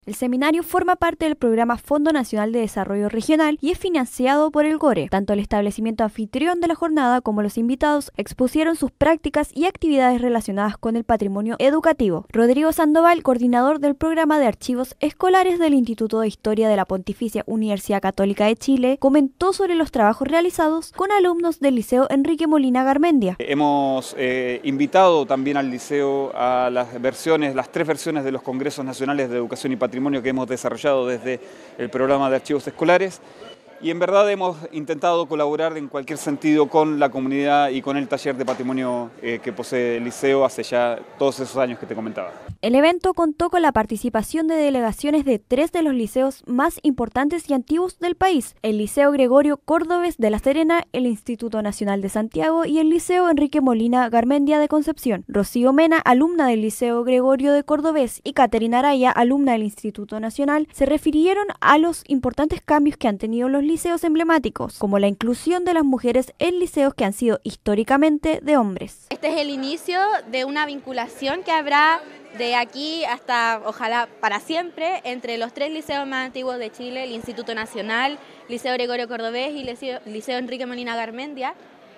El seminario forma parte del programa Fondo Nacional de Desarrollo Regional y es financiado por el GORE. Tanto el establecimiento anfitrión de la jornada como los invitados expusieron sus prácticas y actividades relacionadas con el patrimonio educativo. Rodrigo Sandoval, coordinador del programa de archivos escolares del Instituto de Historia de la Pontificia Universidad Católica de Chile, comentó sobre los trabajos realizados con alumnos del Liceo Enrique Molina Garmendia. Hemos invitado también al liceo a las tres versiones de los Congresos Nacionales de Educación y Patrimonio que hemos desarrollado desde el programa de archivos escolares, y en verdad hemos intentado colaborar en cualquier sentido con la comunidad y con el taller de patrimonio que posee el liceo hace ya todos esos años que te comentaba. El evento contó con la participación de delegaciones de 3 de los liceos más importantes y antiguos del país: el Liceo Gregorio Córdovez de La Serena, el Instituto Nacional de Santiago y el Liceo Enrique Molina Garmendia de Concepción. Rocío Mena, alumna del Liceo Gregorio de Córdovez, y Caterina Araya, alumna del Instituto Nacional, se refirieron a los importantes cambios que han tenido los liceos emblemáticos, como la inclusión de las mujeres en liceos que han sido históricamente de hombres. Este es el inicio de una vinculación que habrá de aquí hasta, ojalá, para siempre, entre los 3 liceos más antiguos de Chile, el Instituto Nacional, Liceo Gregorio Cordobés y Liceo Enrique Molina Garmendia.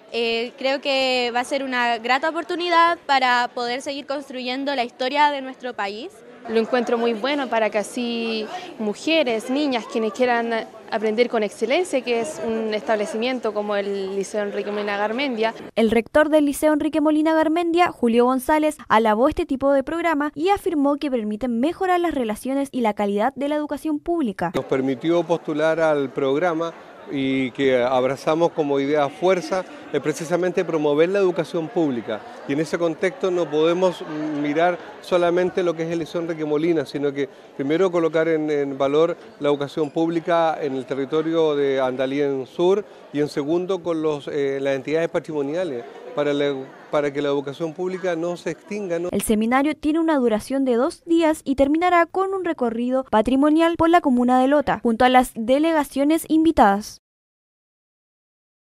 Creo que va a ser una grata oportunidad para poder seguir construyendo la historia de nuestro país. Lo encuentro muy bueno para que así mujeres, niñas, quienes quieran aprender con excelencia, que es un establecimiento como el Liceo Enrique Molina Garmendia. El rector del Liceo Enrique Molina Garmendia, Julio González, alabó este tipo de programa y afirmó que permiten mejorar las relaciones y la calidad de la educación pública. Nos permitió postular al programa y que abrazamos como idea fuerza es precisamente promover la educación pública, y en ese contexto no podemos mirar solamente lo que es el Liceo Enrique Molina, sino que primero colocar en valor la educación pública en el territorio de Andalien Sur, y en segundo con las entidades patrimoniales para que la educación pública no se extinga, ¿no? El seminario tiene una duración de 2 días y terminará con un recorrido patrimonial por la comuna de Lota, junto a las delegaciones invitadas.